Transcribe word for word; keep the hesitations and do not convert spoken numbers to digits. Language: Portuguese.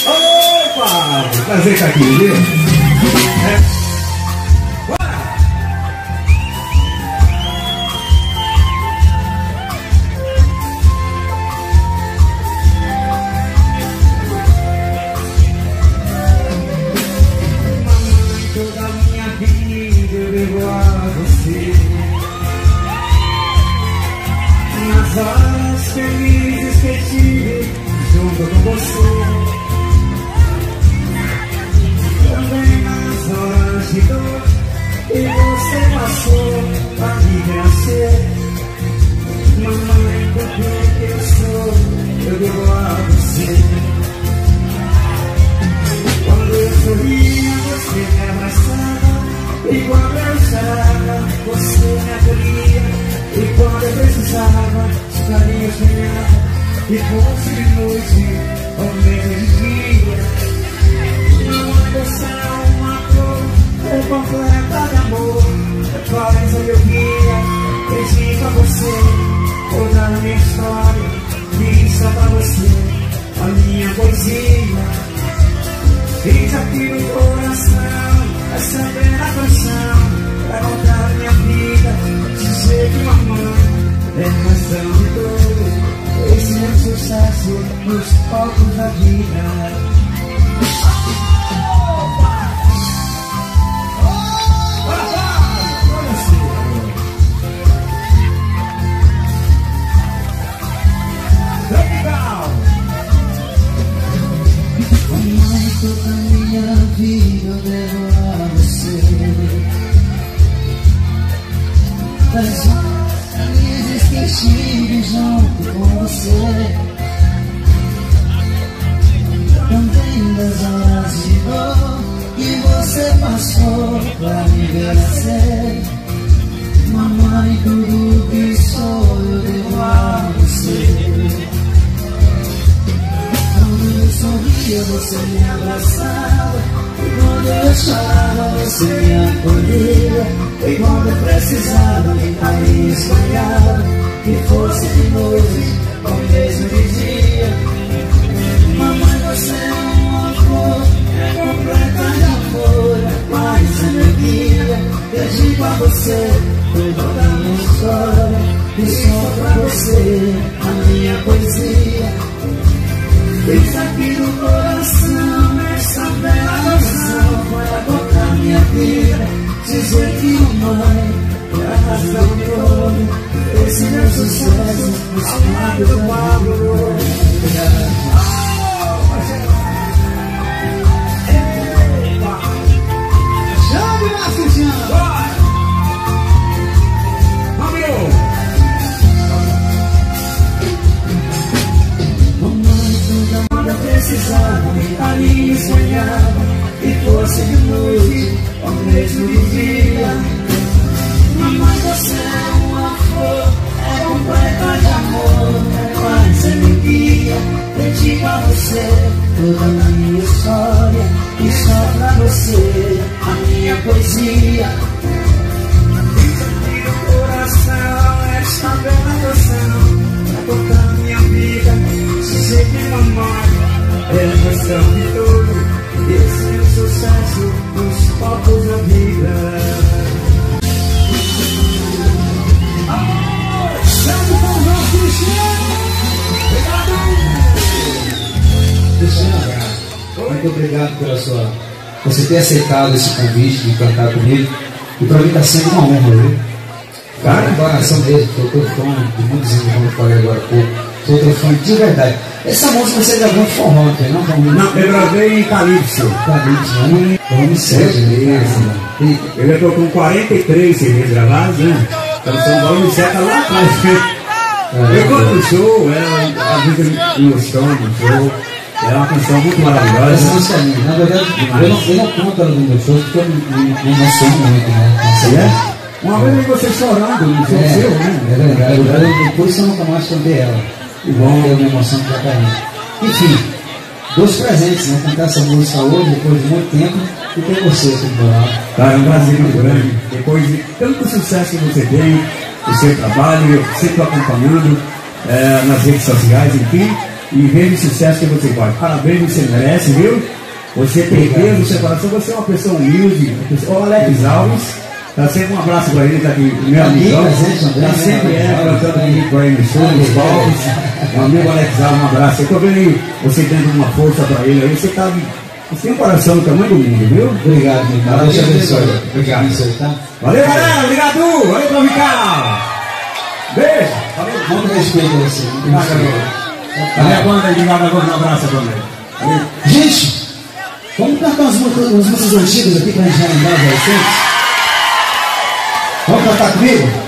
Opa! Prazer estar aqui, viu? É. Horas felizes que tive junto com você, também nas horas de dor que você passou pra me vencer. Mamãe, por que eu sou, eu devo a você. Quando eu sorria, você me abraçava, e quando eu chorava, você me acolhia. E quando eu precisava, estaria sonhada, e fosse de noite ou mesmo de dia. Mamãe, você é uma cor completa de amor. Por isso eu queria pedir pra você toda a minha história, e só pra você a minha poesia. Fiz aqui no coração essa bela canção pra contar minha vida, dizer que mamãe é razão de todo esse meu sucesso nos palcos da vida. Mamãe, toda a minha vida eu devo a você. Das horas felizes que estive junto com você, também das horas de dor que você passou pra me vencer. Mamãe, tudo que sou eu devo a você. Quando eu sorria, você me abraçava, e quando eu chorava, você me acolhia. E quando eu precisava, aí espalhava, que fosse de noite ou mesmo de dia. Mamãe, você é uma flor, é completa de amor, é paz, é meu guia. Dedico a você toda a minha história, e só pra você a minha poesia. Fiz aqui no coração essa bela canção para contar minha vida, dizer que mamãe é a razão de todo esse meu sucesso nos quadros do Pablo. Chame lá, Cristiano! Eu precisava, ali sonhava, e fosse de noite ou mesmo de dia. Mamãe, você é uma flor, é completa de amor, é paz, é meu guia. Dedico a você toda a minha história, e só pra você a minha poesia. Fiz aqui no coração esta bela canção pra contar minha vida, dizer que mamãe é a questão de tudo, esse é o sucesso dos palcos da vida. Amor, chame com o nosso Cristiano. Obrigado. Cristiano, muito obrigado pela sua, você ter aceitado esse convite de cantar comigo. E para mim está sendo uma honra, viu? Cara, de coração mesmo, que eu estou fã de muitos anos, como eu falei agora há pouco. Sou teu fã de verdade. Essa música você gravou em forró, não? Não, eu gravei em Calypso. Calypso, né? Vamos sete mesmo. Eu já estou com quarenta e três C Ds gravados, né? Então São Paulo me seca lá atrás. Eu conto no show, ela avisa no show, no show. É uma canção muito maravilhosa. Essa música é minha. Na verdade, eu não, eu não conto ela no meu show porque eu me emociono muito, né? Você é? Uma vez eu vi você chorando no show é, seu, né? É verdade. Eu, eu, depois eu nunca mais cantei ela. E bom, eu me emociono pra caramba. Enfim, dois presentes, né? Cantar essa música hoje, depois de muito tempo, e ter você aqui do lado. Cara, é um prazer muito grande. Depois de tanto sucesso que você tem, o seu trabalho, eu sempre acompanhando é, nas redes sociais, enfim. e veja o sucesso que você faz. Parabéns, você merece, viu? Você tem Deus no seu coração, você é uma pessoa humilde. O Alex Alves, tá sempre um abraço para ele, tá aqui, meu amigão. Tá sempre é, cantando comigo para ele no show, nos palcos. Meu amigo Alex Alves, um abraço. Eu tô vendo aí, você dando uma força para ele aí, você tá. Você tem um coração do tamanho do mundo, viu? Obrigado, meu irmão. Deus te abençoe. Obrigado, senhor, tá? Valeu, galera. Obrigado. Valeu, Tropical. Beijo. Valeu. Muito respeito a você. Valeu, a banda. Obrigado, a banda. Um abraço, banda. Gente, vamos cantar umas músicas antigas aqui pra gente relembrar os adolescentes? Vamos cantar comigo?